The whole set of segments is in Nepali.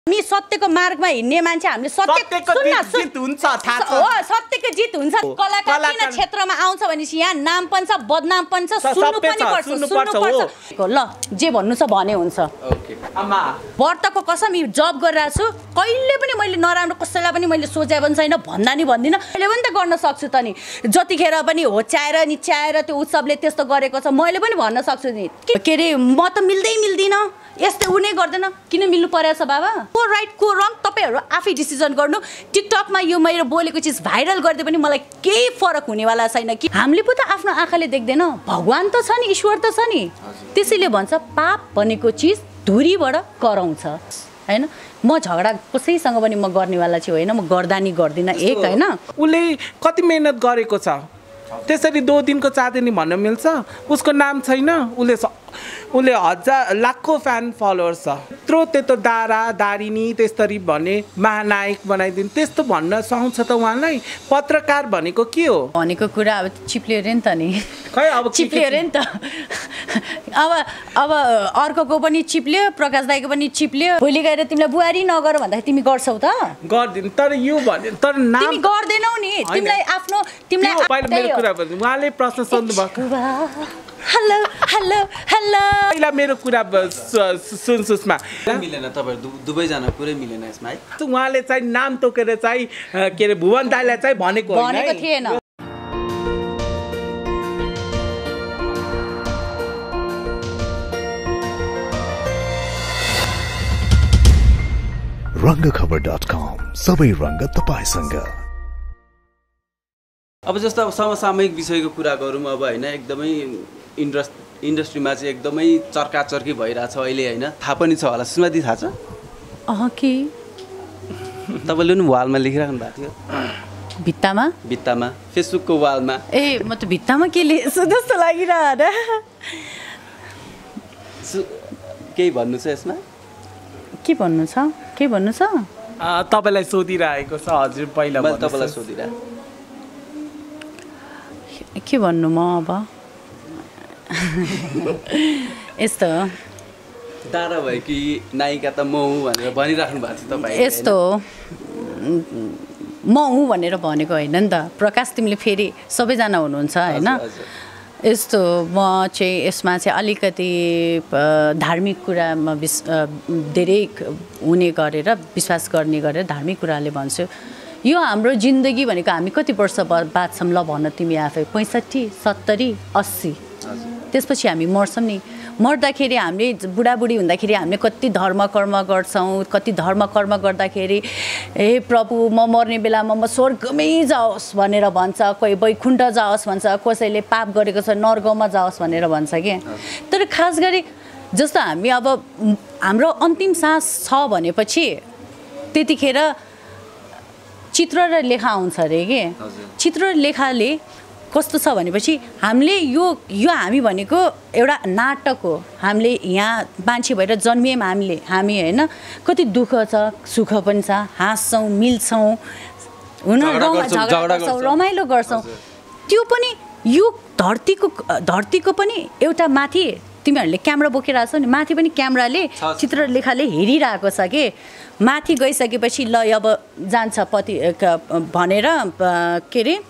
हामी सत्यको मार्गमा हिँड्ने मान्छे हामीले सत्यको जित हुन्छ थाहा छ हो सत्यको जित हुन्छ कलाकार किन क्षेत्रमा आउँछ भनेपछि यहाँ नाम पनि छ बदनाम पनि छ सुन्नु पनि पर्छ सुन्नुपर्छ ल जे भन्नु छ भने हुन्छ ओके अम्मा व्रतको कसम जब गरिरहेको छु कहिले पनि मैले नराम्रो कसैलाई पनि मैले सोचे पनि छैन भन्दा नि भन्दिनँ मैले पनि त गर्न सक्छु त नि जतिखेर पनि होच्याएर निच्याएर त्यो उत्सवले त्यस्तो गरेको छ मैले पनि भन्न सक्छु नि के अरे म त मिल्दिनँ यस्तै उनी गर्दैन किन मिल्नु परेछ बाबा को राइट को रङ तपाईहरु आफै डिसिजन गर्नु टिकटकमा यो मेरो बोलेको चीज भाइरल गर्दै पनि मलाई केही फरक हुनेवाला छैन कि हामीले पो त आफ्नो आँखाले देख्दैन भगवान त छ नि ईश्वर त छ नि त्यसैले भन्छ पाप भनेको चीज धुरीबाट कराउँछ हैन म झगडा कसैसँग पनि म गर्नेवाला छु हैन म गर्दा नि गर्दिन एक हैन उले कति मेहनत गरेको छ त्यसरी 2 दिनको 4 दिन भन्न मिल्छ उसको नाम छैन उले हजार लाखौं फ्यान फलोअर्स छ त्यत्रो दारिनी त्यसरी भने महानायक बनाइदिन त्यस्तो भन्न सक्छ त उहाँलाई पत्रकार भनेको के हो भनेको कुरा अब चिप्लियो रे नि त नि खै अब चिप्लियो रे नि त अब अर्कोको पनि चिप्लियो प्रकाश दाइको पनि चिप्लियो भोलि गएर तिमीलाई बुहारी नगर भन्दा तिमी गर्छौ त गर्दिन तर यो भने तर नाम तिमी गर्दैनौ नि तिमीलाई आफ्नो तिमीलाई पहिला मेरो कुरा भन्नु उहाँले प्रश्न सोध्नु भएको हेलो हेलो हेलो पहिला मेरो कुरा सुन सुषमा मिलेन तपाईहरु दुवै जना पुरै मिलेन यसमा है उहाँले चाहिँ नाम तोकेर चाहिँ के रे भुवन दाइलाई चाहिँ भनेको हैन भनेको थिएन रंगखबर.com सबै रंग तपाईसँग अब जस्तो अब समसामयिक विषयको कुरा गरौँ अब हैन एकदमै इन्डस्ट्रीमा चाहिँ एकदमै चर्काचर्की भइराछ अहिले हैन थाहा पनि छ होला सुषमादी थाहा छ के तपाईले नि वालमा लेखिराख्नु भएको थियो भित्तामा फेसबुकको वालमा ए म त भित्तामा के लेख्छु जस्तो लागिरहन केही भन्नु छ यसमा के भन्नु छ तपाईलाई सोधिरहेको छ हजुर पहिला मैले तपाईलाई सोधिरा के भन्नु म अब यस्तो दारा भयो कि नायिका त म हुँ भनेर भनिराख्नु भएको थियो तपाईँ यस्तो म हुँ भनेर भनेको होइन नि त प्रकाश तिमीले फेरि सबैजना हुनुहुन्छ होइन यस्तो म चाहिँ यसमा चाहिँ अलिकति धार्मिक कुरामा धेरै हुने गरेर विश्वास गर्ने गरेर धार्मिक कुराले भन्छु यो हाम्रो जिन्दगी भनेको हामी कति वर्ष बाँच्छौँ ल भन तिमी आफै 65 70 80 त्यसपछि हामी मर्छौँ नि मर्दाखेरि हामीले बुढाबुढी हुँदाखेरि हामीले कति धर्म कर्म गर्छौँ कति धर्म कर्म गर्दाखेरि हे प्रभु म मर्ने बेलामा म स्वर्गमै जाओस् भनेर भन्छ कोही वैकुण्ठ जाओस् भन्छ कसैले पाप गरेको छ नर्कमा जाओस् भनेर भन्छ के तर खास गरी जस्तो हामी अब हाम्रो अन्तिम सास छ भनेपछि त्यतिखेर चित्र र लेखा आउँछ अरे के चित्र र लेखाले कस्तो छ भनेपछि हामीले यो हामी भनेको एउटा नाटक हो हामीले यहाँ मान्छे भएर जन्मियौँ हामी हैन कति दुःख छ सुख पनि छ हाँस्छौँ मिल्छौँ हुन झगडा गर्छौँ रमाइलो गर्छौँ त्यो पनि यो धरतीको पनि एउटा माथि तिमीहरूले क्यामेरा बोकिरहेछौ नि माथि पनि क्यामेराले चित्र लेखाले हेरिरहेको छ के माथि गइसकेपछि ल अब जान्छ पति भनेर के रे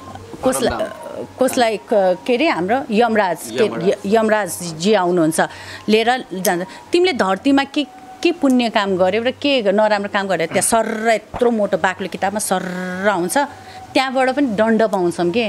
कसलाई के रे हाम्रो यमराज जी आउनुहुन्छ लिएर जान्छ तिमीले धरतीमा के पुण्य काम गर्यौ र के नराम्रो काम गर्यो त्यहाँ सर्र यत्रो मोटो बाक्लो किताबमा सर्र आउँछ त्यहाँबाट पनि दण्ड पाउँछौँ के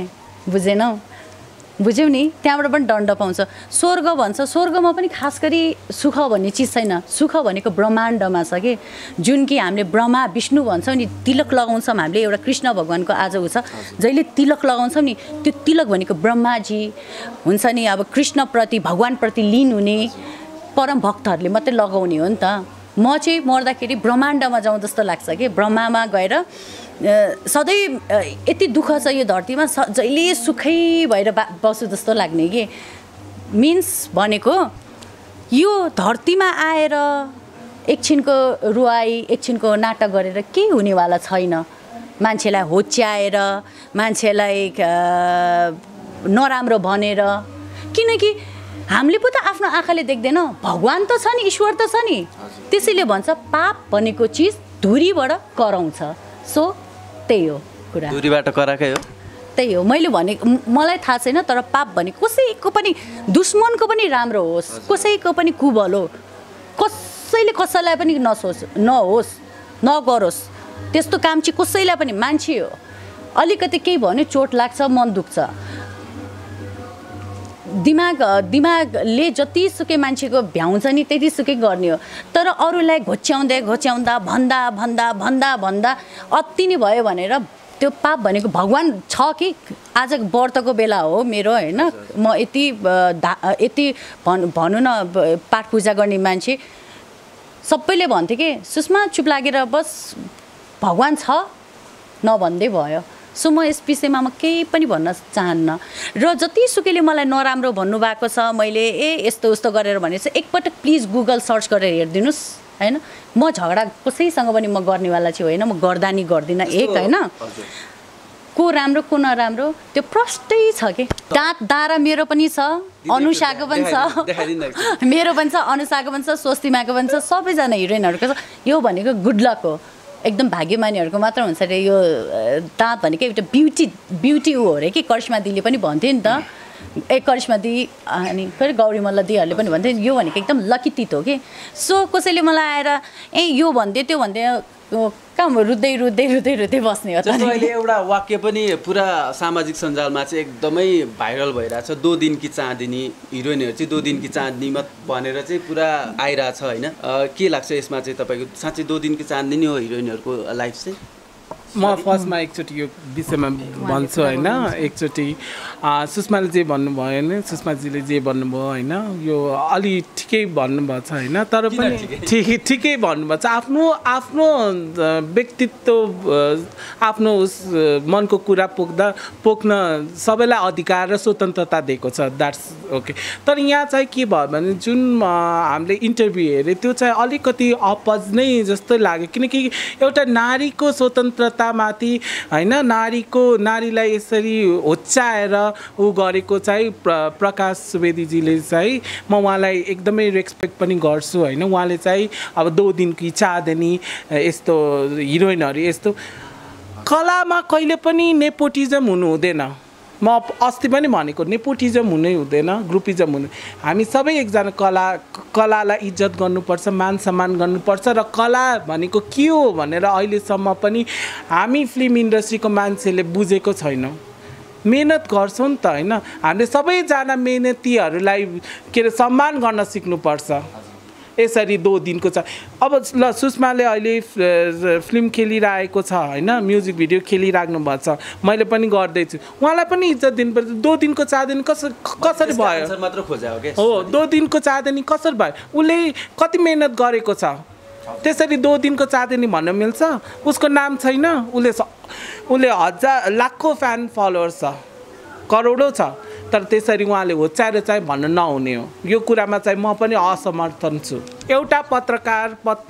बुझ्यौ नि त्यहाँबाट पनि दण्ड पाउँछ स्वर्ग भन्छ स्वर्गमा पनि खास गरी सुख भन्ने चिज छैन सुख भनेको ब्रह्माण्डमा छ कि जुन कि हामीले ब्रह्मा विष्णु भन्छौँ नि तिलक लगाउँछौँ हामीले एउटा कृष्ण भगवानको आज छ जहिले तिलक लगाउँछौँ नि त्यो तिलक भनेको ब्रह्माजी हुन्छ नि अब कृष्णप्रति भगवानप्रति लिन हुने परम भक्तहरूले मात्रै लगाउने हो नि त म चाहिँ मर्दाखेरि ब्रह्माण्डमा जाउँ जस्तो लाग्छ कि ब्रह्मामा गएर सधैँ यति दुःख छ यो धरतीमा जहिले सुखै भएर बसु जस्तो लाग्ने कि मिन्स भनेको यो धरतीमा आएर एकछिनको रुवाई एकछिनको नाटक गरेर केही हुनेवाला छैन मान्छेलाई होच्याएर मान्छेलाई नराम्रो भनेर किनकि हामीले पो त आफ्नो आँखाले देख्दैन, भगवान त छ नि, ईश्वर त छ नि। त्यसैले भन्छ पाप भनेको चिज धुरीबाट कराउँछ। सो त्यही हो कुरा, धुरीबाट कराएकै हो। त्यही हो मैले भनेको। मलाई थाहा छैन, तर पाप भने कसैको पनि दुश्मनको पनि राम्रो होस्, कसैको पनि कुभलो, कसैले कसैलाई पनि नहोस् नगरोस्, त्यस्तो काम चाहिँ कसैलाई पनि। मान्छे हो, अलिकति केही भन्यो चोट लाग्छ, मन दुख्छ। दिमागले जतिसुकै मान्छेको भ्याउँछ नि त्यतिसुकै गर्ने हो। तर अरूलाई घोच्याउँदा भन्दा अति नै भयो भनेर त्यो पाप भनेको भगवान छ कि आज व्रतको बेला हो मेरो होइन, म यति भनौँ न पाठ पूजा गर्ने मान्छे सबैले भन्थे कि सुषमा चुप लागेर बस, भगवान छ नभन्दै भयो। सो म यस विषयमा म केही पनि भन्न चाहन्न। र जतिसुकैले मलाई नराम्रो भन्नुभएको छ, मैले यस्तो उस्तो गरेर भने चाहिँ एकपटक प्लिज गुगल सर्च गरेर हेरिदिनुहोस् होइन। म झगडा कसैसँग पनि म गर्नेवाला चाहिँ होइन, म गर्दा नि गर्दिनँ होइन। को राम्रो को नराम्रो त्यो प्रष्टै छ कि। दाँत दारा मेरो पनि छ, अनुषाको पनि छ, मेरो पनि छ, अनुषाको पनि छ, स्वस्तिमाको पनि छ, सबैजना हिरोइनहरूको छ। यो भनेको गुड लक हो, एकदम भाग्यमानीहरूको मात्र हुन्छ अरे। यो दाँत भनेको एउटा ब्युटी ऊ हो अरे कि। करिश्मा दिदीले पनि भन्थ्यो नि त, करिश्मा दिदी अनि फेरि गौरी मल्ल दिदीहरूले पनि भन्थ्यो यो भनेको एकदम लकी टिट हो कि। सो कसैले मलाई आएर यो भन्दै त्यो भन्दै कहाँ रुँदै बस्ने हो। जस्तो अहिले एउटा वाक्य पनि पुरा सामाजिक सञ्जालमा चाहिँ एकदमै भाइरल भइरहेछ, 2 दिन की चाँदनी, हिरोइनहरू चाहिँ 2 दिन की चाँदनी भनेर चाहिँ पुरा आइरहेछ होइन। के लाग्छ यसमा चाहिँ तपाईँको? साँच्चै 2 दिन की चाँदनी हो हिरोइनहरूको लाइफ चाहिँ? म फर्स्टमा एकचोटि यो विषयमा भन्छु होइन। एकचोटि सुषमाले जे भन्नुभयो होइन, सुषमाजीले जे भन्नुभयो होइन, यो अलि ठिकै भन्नुभएको छ होइन। तर पनि ठिकै भन्नुभएको छ। आफ्नो व्यक्तित्व, आफ्नो उस मनको कुरा पोख्न सबैलाई अधिकार र स्वतन्त्रता दिएको छ, द्याट्स ओके। तर यहाँ चाहिँ के भयो भने जुन हामीले इन्टरभ्यू हेऱ्यो त्यो चाहिँ अलिकति अपज नै जस्तो लाग्यो, किनकि एउटा नारीको स्वतन्त्रता माथि होइन, नारीलाई यसरी होच्याएर ऊ गरेको चाहिँ प्रकाश सुवेदीजीले चाहिँ म उहाँलाई एकदमै रेस्पेक्ट पनि गर्छु होइन। उहाँले चाहिँ अब 2 दिन की चाँदनी यस्तो हिरोइनहरू यस्तो कलामा कहिले पनि नेपोटिजम हुनु हुँदैन। म अस्ति पनि भनेको नेपोटिजम हुनै हुँदैन, ग्रुपिजम हुनु। हामी सबै एकजना कलालाई इज्जत गर्नुपर्छ, मान सम्मान गर्नुपर्छ। र कला भनेको के हो भनेर अहिलेसम्म पनि हामी फिल्म इन्डस्ट्रीको मान्छेले बुझेको छैनौँ। मेहनत गर्छौँ नि त होइन, हामीले सबैजना मेहनतीहरूलाई के अरे सम्मान गर्न सिक्नुपर्छ। यसरी 2 दिनको छ। अब ल सुषमाले अहिले फिल्म खेलिरहेको छ होइन, म्युजिक भिडियो खेलिराख्नु भएको छ, मैले पनि गर्दैछु, उहाँलाई पनि इज्जत दिनुपर्छ। 2 दिनको चाँदनी कसरी भयो? हो 2 दिनको चाँदनी कसरी भयो? उसले कति मेहनत गरेको छ, त्यसरी 2 दिनको चाँदनी भन्न मिल्छ? उसको नाम छैन, उसले लाखौँ फ्यान फलोवर्स छ, करोडौँ छ, तर त्यसरी उहाँले होच्याएर चाहिँ भन्न नहुने हो। यो कुरामा चाहिँ म पनि असमर्थन छु। एउटा पत्रकार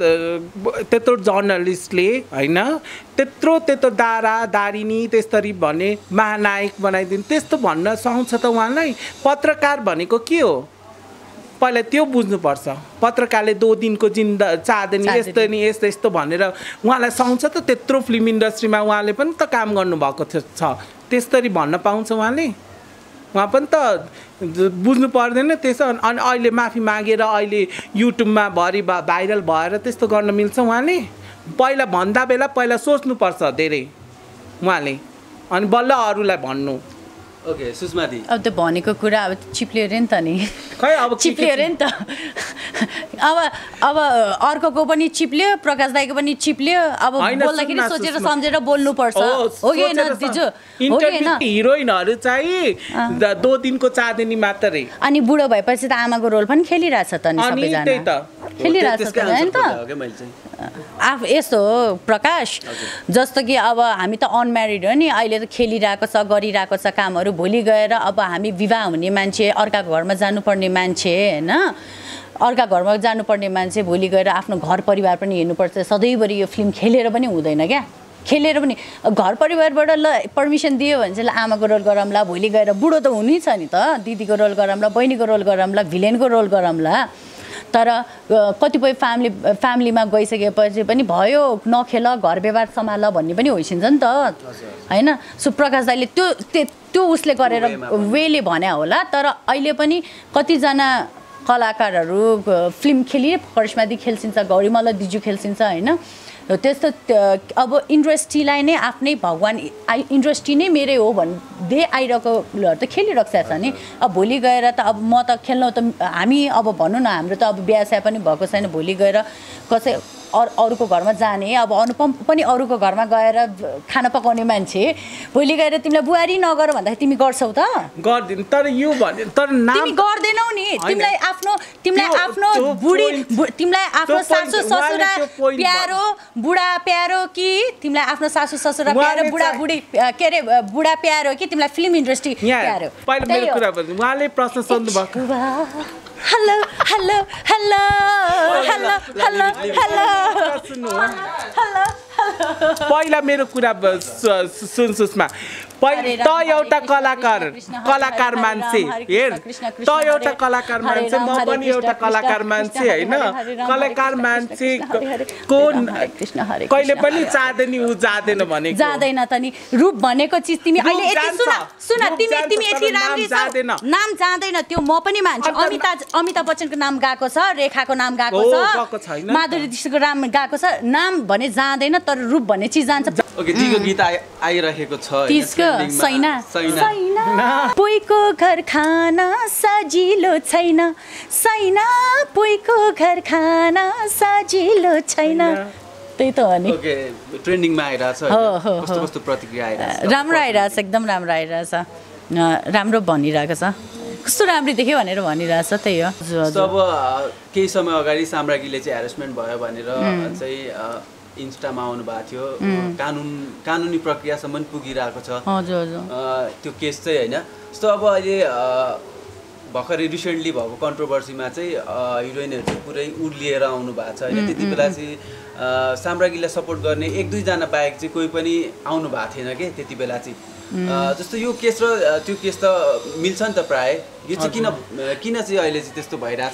त्यत्रो जर्नलिस्टले होइन, त्यत्रो दारा दारिनी त्यसरी भने महानायक बनाइदिनु, त्यस्तो भन्न सुहाउँछ त उहाँलाई? पत्रकार भनेको के हो पहिला त्यो बुझ्नुपर्छ। पत्रकारले 2 दिनको चाँदनी यस्तो भनेर उहाँलाई सुहाउँछ त? त्यत्रो फिल्म इन्डस्ट्रीमा उहाँले पनि त काम गर्नुभएको छ, त्यसरी भन्न पाउँछ उहाँले? उहाँ पनि त बुझ्नु पर्दैन त्यसो। अनि अहिले माफी मागेर अहिले युट्युबमा भरि भाइरल भएर त्यस्तो गर्न मिल्छ उहाँले? पहिला भन्दा बेला पहिला सोच्नुपर्छ धेरै उहाँले, अनि बल्ल अरूलाई भन्नु। ओके सुषमा दी, अब त्यो भनेको कुरा अब चिप्लियो अरे नि त नि, खै अब चिप्लियो अरे नि त। अब अर्कोको पनि चिप्लियो, प्रकाश दाईको पनि चिप्लियो। अब बोल्दाखेरि सोचेर सम्झेर बोल्नुपर्छ, हो कि होइन दिजु? हो कि होइन? हिरोइनहरू चाहिँ 2 दिनको चाँदनी मात्रै, अनि बुढो भएपछि त आमाको रोल पनि खेलिरहेछ त नि, सबैजना खेलिरहेछ त होइन त। यस्तो हो प्रकाश, जस्तो कि अब हामी त अनम्यारिड हो नि, अहिले त खेलिरहेको छ, गरिरहेको छ कामहरू। भोलि गएर अब हामी विवाह हुने मान्छे, अर्काको घरमा जानुपर्ने मान्छे होइन, अर्का घरमा जानुपर्ने मान्छे भोलि गएर आफ्नो घर परिवार पनि हेर्नुपर्छ। सधैँभरि यो फिल्म खेलेर पनि हुँदैन क्या, खेलेर पनि घर परिवारबाट ल पर्मिसन दियो भने चाहिँ आमाको रोल गरौँला, भोलि गएर बुढो त हुनै छ नि त, दिदीको रोल गरौँला, बहिनीको रोल गरौँला, भिलेनको रोल गरौँला। तर कतिपय फ्यामिलीमा गइसकेपछि पनि भयो नखेल घर व्यवहार सम्हाल भन्ने पनि होइसिन्छ नि त हैन। सो प्रकाश दाइले त्यो उसले गरेर वेले भने होला। तर अहिले पनि कतिजना कलाकारहरू फिल्म खेलिए करिश्मादी खेल्छिन्छ, गौरीमल्ल दिजु खेल्छिन्छ हैन। त्यस्तो अब इन्डस्ट्रीलाई नै आफ्नै भगवान् इन्डस्ट्री नै मेरै हो भन्दै आइरहेकोहरू त खेलिरहेको छ नि। अब भोलि गएर त अब म त खेल्नु त हामी अब भनौँ न हाम्रो त अब बिहा पनि भएको छैन, भोलि गएर कसै अरूको घरमा जाने, अब अनुपम पनि अरूको घरमा गएर खाना पकाउने मान्छे, भोलि गएर तिमीलाई बुहारी नगर भन्दाखेरि तिमी गर्छौ त? गर्दिन। तर यो भने तर नाम तिमी गर्दैनौ नि। तिमीलाई आफ्नो बुढी तिमीलाई आफ्नो सासु ससुरा प्यारो बुढा प्यारो कि तिमीलाई आफ्नो सासु ससुरा प्यारो बुढा बुढी के अरे बुढा प्यारो कि तिमीलाई फिल्म इन्डस्ट्री प्यारो? पहिला मेरो कुरा भन्नु, उहाँले प्रश्न सोध्नु भएको। Hello hello hello hello hello hello पहिला मेरो कुरा सुन सुषमा, त एउटा कलाकार मान्छे हेर, त एउटा कलाकार मान्छे, म पनि एउटा कलाकार मान्छे हैन। कलाकार मान्छे को कहिले पनि चाहदैन उ जाँदैन भनेको जाँदैन त नि। रूप भनेको चिज तिमी अहिले यति सुन तिमी यति राम्री छौ, नाम जाँदैन त्यो म पनि मान्छु। अमिताभ बच्चनको नाम गएको छ, रेखाको नाम गएको छ, माधुरी दीक्षितको नाम गएको छ, नाम भने जाँदैन तर रूप भन्ने चिज जान्छ। ओके, दिगो गीत आइरहेको छ त्यसको सैना पोइको घर खाना सजिलो छैन, सैना पोइको घर खाना सजिलो छैन। त्यही त हो नि। ओके, ट्रेन्डिङमा आइरहेछ, कस्तो कस्तो प्रतिक्रिया आइरहेछ? राम्रो आइरहेछ, एकदम राम्रो आइरहेछ, राम्रो भनिरहेको छ, कस्तो राम्रो देख्यो भनेर भनिरहेछ। त्यही हो। अब केही समय अगाडि साम्राज्ञीले चाहिँ ह्यारेसमेन्ट भयो भनेर चाहिँ इन्स्टामा आउनु भएको थियो, कानुनी प्रक्रियासम्म पुगिरहेको छ त्यो केस चाहिँ हैन। जस्तो अब अहिले भर्खरै रिसेन्टली भएको कन्ट्रोभर्सीमा चाहिँ हिरोइनहरू चाहिँ पुरै उर्लिएर आउनु भएको छ हैन। त्यति बेला चाहिँ साम्राज्ञीलाई सपोर्ट गर्ने एक दुईजना बाहेक चाहिँ कोही पनि आउनु भएको थिएन के त्यति बेला चाहिँ। जस्तो यो केस र त्यो केस त मिल्छ नि त प्राय, यो चाहिँ किन चाहिँ अहिले चाहिँ त्यस्तो भइरहेछ?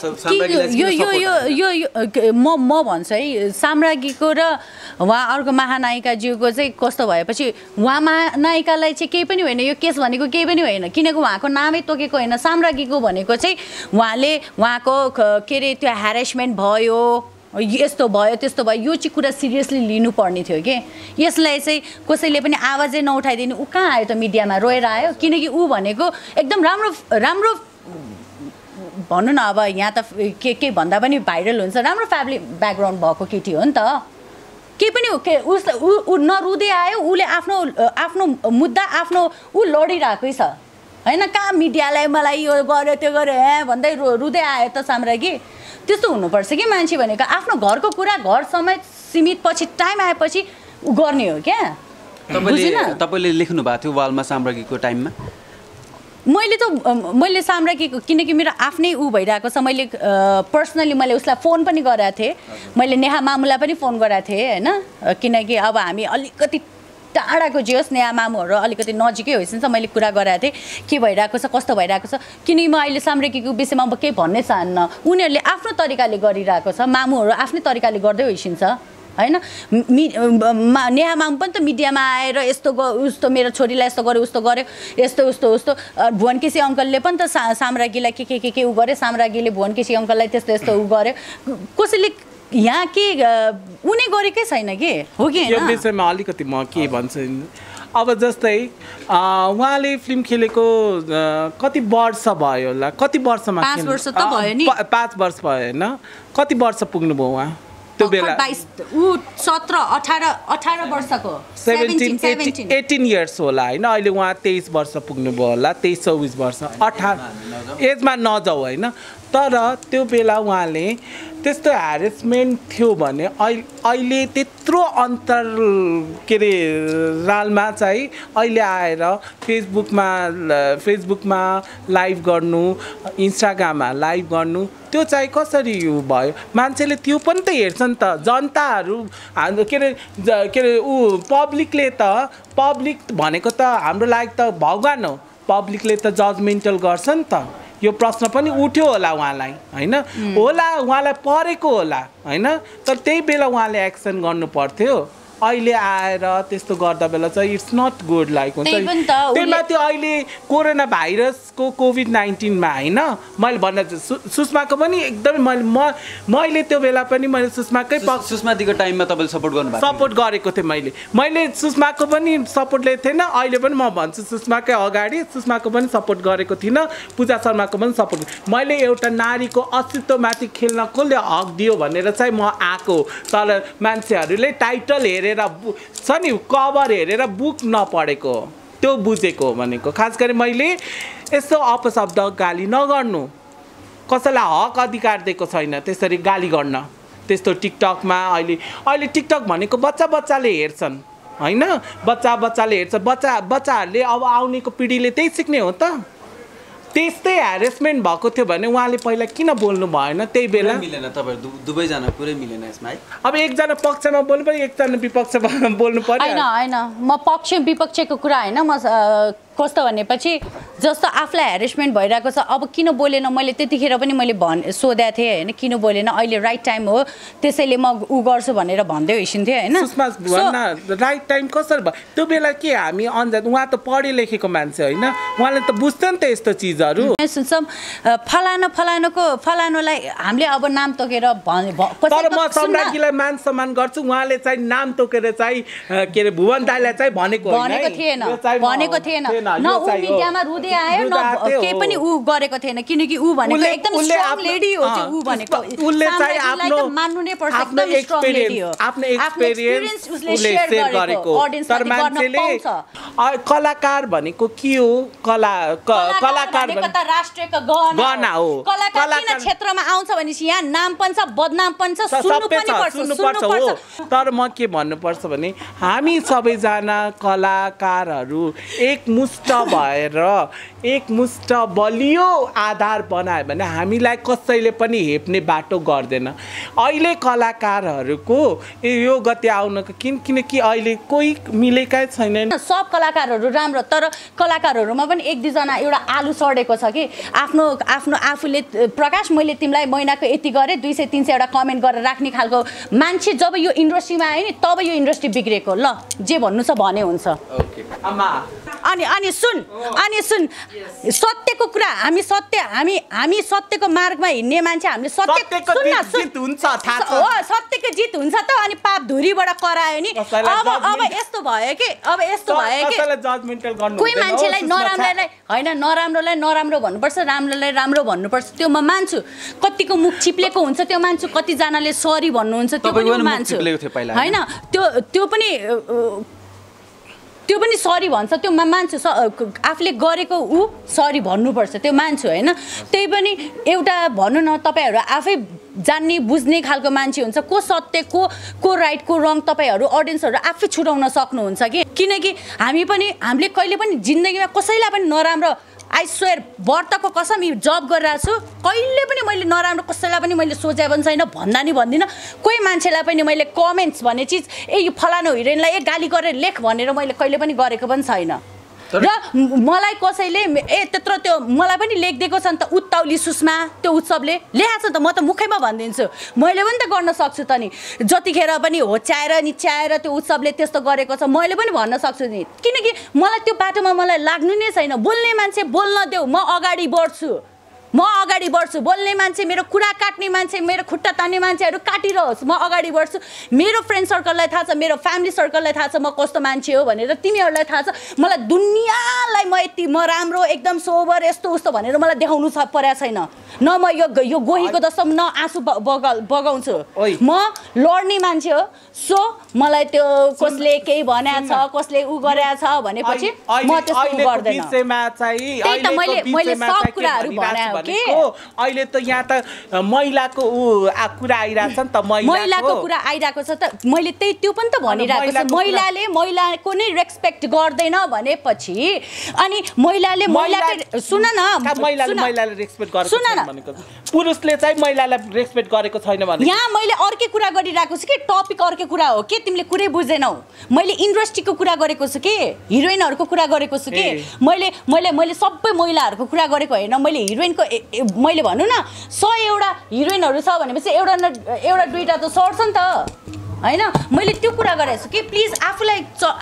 यो म भन्छु है, साम्राज्ञीको र उहाँ अर्को महानायिकाज्यूको चाहिँ कस्तो भएपछि उहाँ महानायिकालाई चाहिँ केही पनि होइन, यो केस भनेको केही पनि होइन, किनकि उहाँको नामै तोकेको होइन। साम्राज्ञीको भनेको चाहिँ उहाँको के अरे त्यो ह्यारेसमेन्ट भयो, यस्तो भयो त्यस्तो भयो, यो चाहिँ कुरा सिरियसली लिनुपर्ने थियो कि। यसलाई चाहिँ कसैले पनि आवाजै नउठाइदिनु, ऊ कहाँ आयो त मिडियामा रोएर आयो? किनकि ऊ भनेको एकदम राम्रो भनौँ न, अब यहाँ त के भन्दा पनि भाइरल हुन्छ, राम्रो फ्यामिली ब्याकग्राउन्ड भएको केटी हो नि त। केही पनि हो के ऊ नरुँदै आयो, उसले आफ्नो मुद्दा ऊ लडिरहेकै छ होइन। कहाँ मिडियालाई मलाई यो गर्यो त्यो गर्यो भन्दै रुँदै आयो त साम्राज्ञी? त्यस्तो हुनुपर्छ कि मान्छे भनेको आफ्नो घरको कुरा घर समेत सीमित, पछि टाइम आएपछि उ गर्ने हो क्या। तपाईँले लेख्नु भएको थियो वालमा साम्राज्ञीको टाइममा? मैले साम्राज्ञीको, किनकि मेरो आफ्नै ऊ भइरहेको छ, मैले पर्सनली मैले उसलाई फोन पनि गरेको थिएँ, मैले नेहा मामुलाई पनि फोन गरेको थिएँ होइन। किनकि अब हामी अलिकति टाढाको जे होस्, नेहा मामुहरू अलिकति नजिकै होइसिन्छ, मैले कुरा गराएको थिएँ के भइरहेको छ कस्तो भइरहेको छ। किनकि म अहिले साम्राज्ञीको विषयमा अब केही भन्नै चाहन्न, उनीहरूले आफ्नो तरिकाले गरिरहेको छ, मामुहरू आफ्नै तरिकाले गर्दै होइसिन्छ होइन। नेहा मामु पनि त मिडियामा आएर यस्तो उस्तो मेरो छोरीलाई यस्तो गर्यो उस्तो गर्यो यस्तो उस्तो भुवन केसी अङ्कलले पनि त साम्राज्ञीलाई के ऊ गर्यो, साम्राज्ञीले भुवन केसी अङ्कललाई त्यस्तो ऊ गर्यो। कसैले यहाँ के उनी गरेकै छैन कि हो कि? यो विषयमा अलिकति म के भन्छु, अब जस्तै उहाँले फिल्म खेलेको कति वर्ष भयो होला? कति वर्षमा? 5 वर्ष त भयो नि। 5 वर्ष भयो होइन? कति वर्ष पुग्नुभयो उहाँ त्यो बेला? 18 वर्षको 18 इयर्स होला होइन। अहिले उहाँ 23 वर्ष पुग्नुभयो होला, 23-24 वर्ष, 18 एजमा नजाऊ होइन। तर त्यो बेला उहाँले त्यस्तो ह्यारेसमेन्ट थियो भने अहिले त्यत्रो अन्तर के अरे रालमा चाहिँ अहिले आएर फेसबुकमा लाइभ गर्नु, इन्स्टाग्राममा लाइभ गर्नु, त्यो चाहिँ कसरी भयो? मान्छेले त्यो पनि त हेर्छ नि त, जनताहरू के अरे पब्लिकले त, पब्लिक भनेको त हाम्रो लागि त भगवान हो, पब्लिकले त जजमेन्टल गर्छ नि त। यो प्रश्न पनि उठ्यो होला उहाँलाई, होइन? होला उहाँलाई परेको होला, होइन? तर त्यही बेला उहाँले एक्सन गर्नु पर्थ्यो। अहिले आएर त्यस्तो गर्दा बेला चाहिँ इट्स नट गुड लाइक हुन्छ। त्यही माथि अहिले कोरोना भाइरसको कोभिड-19मा होइन, मैले भन्न सुषमाको पनि एकदमै मैले त्यो बेला पनि मैले सुषमाकै सुषमा दिको टाइममा तपाईँले सपोर्ट गरेको थिएँ। मैले सुषमाको पनि सपोर्ट लिएको थिएन, अहिले पनि म भन्छु सुषमाकै अगाडि सुषमाको पनि सपोर्ट गरेको थिइनँ, पूजा शर्माको पनि सपोर्ट। मैले एउटा नारीको अस्तित्वमाथि खेल्न कसले हक दियो भनेर चाहिँ म आएको, तर मान्छेहरूले टाइटल हेरेर छ नि, कभर हेरेर बुक नपढेको त्यो बुझेको भनेको। खास गरी मैले यस्तो अपशब्द गाली नगर्नु, कसैलाई हक अधिकार दिएको छैन त्यसरी गाली गर्न। त्यस्तो टिकटकमा अहिले टिकटक भनेको बच्चाले हेर्छन्, होइन? बच्चाले हेर्छ, बच्चाहरूले अब आउनेको पिँढीले त्यही सिक्ने हो त। त्यस्तै ह्यारेसमेन्ट भएको थियो भने उहाँले पहिला किन बोल्नु भएन? त्यही बेला मिलेन, तपाईँहरू दुवैजना पुरै मिलेन यसमा है। अब एकजना पक्षमा बोल्नु पर्यो, एकजना विपक्षमा बोल्नु पर्यो। होइन म पक्ष विपक्षको कुरा होइन, म कस्तो भनेपछि जस्तो आफूलाई ह्यारेसमेन्ट भइरहेको छ, अब किन बोलेन मैले त्यतिखेर पनि मैले सोधेको थिएँ होइन, किन बोलेन, अहिले राइट टाइम हो त्यसैले म गर्छु भनेर भन्दै हिँड्थेँ होइन। राइट टाइम कसरी भयो? त्यो बेला के हामी अन्जान, उहाँ त पढे लेखेको मान्छे होइन, उहाँले त बुझ्दैन त यस्तो चिजहरू। फलानुलाई हामीले अब नाम तोकेर तर म सम्राज्ञीलाई मान सम्मान गर्छु, उहाँले चाहिँ नाम तोकेर चाहिँ के अरे भुवन दाइलाई चाहिँ भनेको थिएन न, ऊ मिडियामा रुँदै आयो न, केही पनि ऊ गरेको थिएन, किनकि ऊ भनेको एकदम स्ट्रङ लेडी हो। ऊ भनेको उसले चाहिँ आफ्नो मान्नु नै पर्छ, एकदम स्ट्रङ लेडी हो, आफ्नो एक्सपिरियन्स उसले शेयर गरेको तर मान्छेले कलाकार भनेको के हो? कलाकार भनेको त राष्ट्रको गहना हो। कलाकार किन क्षेत्रमा आउँछ भनेपछि यहाँ नाम पनि छ, बदनाम पनि छ, सुन्नु पर्छ। तर म के भन्नुपर्छ भने हामी सबैजना कलाकारहरू एकमुष्ट भएर एकमुष्ट बलियो आधार बनायो भने हामीलाई कसैले पनि हेप्ने बाटो गर्दैन। अहिले कलाकारहरूको यो गति आउनको किनकि अहिले कोही मिलेकै छैन। सब कलाकारहरू राम्रो, तर कलाकारहरूमा पनि एक दुईजना एउटा आलु सडेको छ कि आफूले प्रकाश मैले तिमीलाई महिनाको यति गरेँ 200-300 एउटा कमेन्ट गरेर राख्ने खालको मान्छे जब यो इन्डस्ट्रीमा आयो नि तब यो इन्डस्ट्री बिग्रेको। ल जे भन्नु छ भने हुन्छ। अनि सुन सत्यको कुरा, हामी सत्यको मार्गमा हिँड्ने मान्छे, हामीले सत्यको जित हुन्छ त। अनि पाप धुरीबाट करायो नि, अब यस्तो भयो कि कोही मान्छेलाई नराम्रोलाई होइन, नराम्रोलाई नराम्रो भन्नुपर्छ, राम्रोलाई राम्रो भन्नुपर्छ, त्यो म मान्छु। कतिको मुख चिप्लेको हुन्छ त्यो मान्छु, कतिजनाले सरी भन्नुहुन्छ त्यो पनि मान्छु होइन, त्यो पनि सरी भन्छ, त्यो मान्छु। आफूले गरेको ऊ सरी भन्नुपर्छ, त्यो मान्छु होइन। त्यही पनि एउटा भनौँ न, तपाईँहरू आफै जान्ने बुझ्ने खालको मान्छे हुन्छ, को सत्य को राइट को रङ तपाईँहरू अडियन्सहरू आफै छुटाउन सक्नुहुन्छ कि। किनकि हामीले कहिले पनि जिन्दगीमा कसैलाई पनि नराम्रो, आई स्वेयर व्रतको कसम जब गरिरहेको छु, कहिले पनि मैले नराम्रो कसैलाई पनि मैले सोचे पनि छैन, भन्दा नि भन्दिनँ। कोही मान्छेलाई पनि मैले कमेन्ट्स भन्ने चिज यो फलानु हिरोइनलाई गाली गरेर लेख भनेर मैले कहिले पनि गरेको पनि छैन। र मलाई कसैले त्यत्रो त्यो मलाई पनि लेखिदिएको छ नि त, उत्ताउली सुषमा त्यो उत्सवले लेखाएको छ त, म त मुखैमा भनिदिन्छु, मैले पनि त गर्न सक्छु त नि। जतिखेर पनि होच्याएर निच्याएर त्यो उत्सवले त्यस्तो गरेको छ मैले पनि भन्न सक्छु नि, किनकि मलाई त्यो बाटोमा मलाई लाग्नु नै छैन। बोल्ने मान्छे बोल्न देऊ, म अगाडि बढ्छु। बोल्ने मान्छे, मेरो कुरा काट्ने मान्छे, मेरो खुट्टा तान्ने मान्छेहरू काटिरहोस्, म अगाडि बढ्छु। मेरो फ्रेन्ड सर्कललाई थाहा छ, मेरो फ्यामिली सर्कललाई थाहा छ म कस्तो मान्छे हो भनेर, तिमीहरूलाई थाहा छ। मलाई दुनियाँलाई म राम्रो एकदम सोबर यस्तो उस्तो भनेर मलाई देखाउनु परेको छैन। न म यो गोहीको जस्तो न आँसु बगाउँछु, म लड्ने मान्छे हो। सो मलाई त्यो कसले केही भनेको छ, कसले ऊ गरेको छ भनेपछि म त्यस्तो गर्दैन। त्यही त मैले सब कुराहरू भने भनेको अहिले त यहाँ त महिलाको कुरा आइरहेछ नि त महिलाको कुरा आइरहेको छ त मैले त्यो पनि त भनिरहेको छु महिलाले महिलाको नै रेस्पेक्ट गर्दैन भनेपछि अनि महिलाले महिलाको सुन न महिलाले रेस्पेक्ट गरेको छैन भनेको पुरुषले चाहिँ महिलालाई रेस्पेक्ट गरेको छैन भने यहाँ मैले अर्कै कुरा गरिरहेको छु कि टपिक अर्कै कुरा हो के तिमीले कुरै बुझ्दैनौ मैले इन्डस्ट्रीको कुरा गरेको छु कि हिरोइनहरुको कुरा गरेको छु कि मैले सबै महिलाहरुको कुरा गरेको हैन मैले हिरोइनको मैले भन्नु न 100 एउटा हिरोइनहरु छ भनेपछि एउटा दुईटा त सर्छ नि त हैन मैले त्यो कुरा गरेको छु कि प्लिज आफुलाई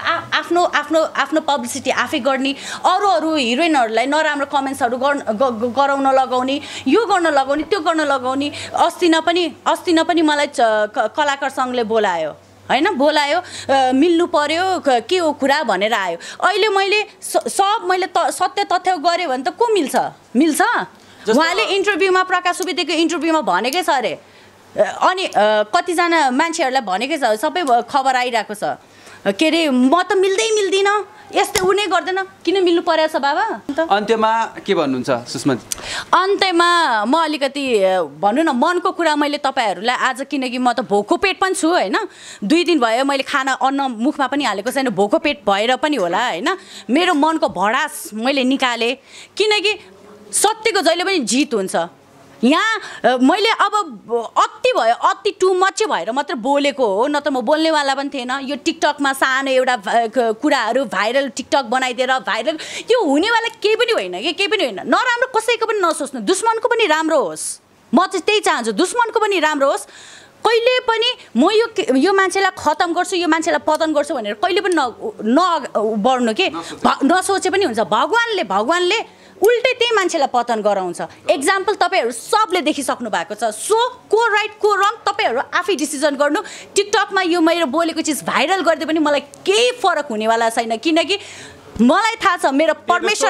आफ्नो पब्लिसिटी आफै गर्ने अरू हिरोइनहरुलाई नराम्रो कमेन्ट्सहरु गराउन लगाउने यो गर्न लगाउने त्यो गर्न लगाउने अस्ति न पनि मलाई कलाकार संघले बोलायो हैन बोलायो मिल्नु पर्यो के हो कुरा भनेर आयो अहिले मैले मैले सत्य तथ्य गरे भने त को मिल्छ उहाँले इन्टरभ्युमा प्रकाश सुवेदीको इन्टरभ्युमा भनेकै छ अरे अनि कतिजना मान्छेहरूलाई भनेकै छ सबै खबर आइरहेको छ के अरे म त मिल्दिन यस्तै उनी गर्दैन किन मिल्नु पर्यो छ बाबा अन्त्यमा के भन्नुहुन्छ सुषमा अन्त्यमा म अलिकति भन्नु न मनको कुरा मैले तपाईहरुलाई आज किनकि म त भोको पेट पनि छु हैन 2 दिन भयो मैले खाना अन्न मुखमा पनि हालेको छैन भोको पेट भएर पनि होला हैन मेरो मनको भडास मैले निकाले किनकि सत्यको जहिले पनि जित हुन्छ यहाँ मैले अब अति भयो अति टु मच भएर मात्र बोलेको हो न त म बोल्नेवाला पनि थिएन यो टिकटकमा सानो एउटा कुराहरू भाइरल टिकटक बनाइदिएर भाइरल यो हुनेवाला केही पनि होइन के केही पनि होइन नराम्रो कसैको पनि नसोच्नु दुश्मनको पनि राम्रो होस् म चाहिँ त्यही चाहन्छु दुश्मनको पनि राम्रो होस् कहिले पनि म यो मान्छेलाई खतम गर्छु यो मान्छेलाई पतन गर्छु भनेर कहिले पनि बढ्नु के नसोचे पनि हुन्छ भगवानले उल्टै त्यही मान्छेलाई पतन गराउँछ एक्जाम्पल तपाईहरु सबले देखिसक्नु भएको छ सो को राइट को रङ तपाईहरु आफै डिसिजन गर्नु टिकटकमा यो मेरो बोलेको चीज भाइरल गर्दै पनि मलाई केही फरक हुनेवाला छैन किनकि मलाई थाहा छ मेरो परमेश्वर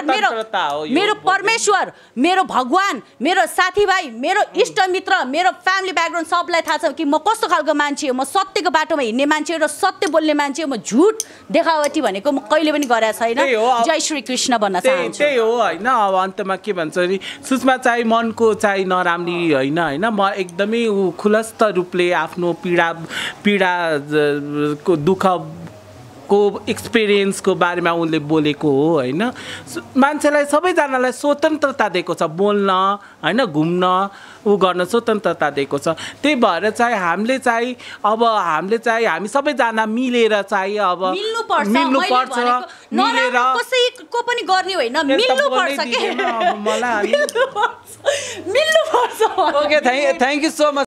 मेरो भगवान मेरो साथीभाइ मेरो इष्टमित्र मेरो फ्यामिली ब्याकग्राउन्ड सबलाई थाहा छ कि म कस्तो खालको मान्छे हो म सत्यको बाटोमा हिँड्ने मान्छे हो र सत्य बोल्ने मान्छे हो म झुट देखावटी भनेको म कहिले पनि गरेको छैन जय श्री कृष्ण भन्न चाहन्छु त्यही हो हैन अब अन्तमा के भन्छ नि सुषमा चाहिँ मनको चाहिँ नराम्री हैन म एकदमै खुलस्त रूपले आफ्नो पीडा दुःख को एक्सपिरियन्सको बारेमा उनले बोलेको हो हैन मान्छेलाई सबैजनालाई स्वतन्त्रता दिएको छ बोल्न हैन घुम्न गर्न स्वतन्त्रता दिएको छ त्यही भएर चाहिँ हामीले चाहिँ हामी सबैजना मिलेर चाहिँ अब मिल्नुपर्छ मिलेर कसैको पनि गर्ने होइन मिल्नुपर्छ के मलाई मिल्नुपर्छ okay thank you so much